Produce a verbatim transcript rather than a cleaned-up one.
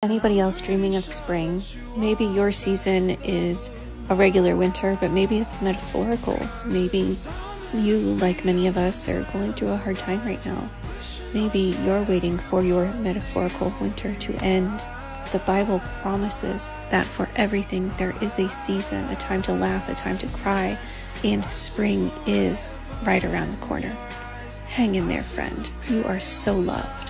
Anybody else dreaming of spring? Maybe your season is a regular winter, but maybe it's metaphorical. Maybe you, like many of us, are going through a hard time right now. Maybe you're waiting for your metaphorical winter to end. The Bible promises that for everything there is a season, a time to laugh, a time to cry, and spring is right around the corner. Hang in there, friend. You are so loved.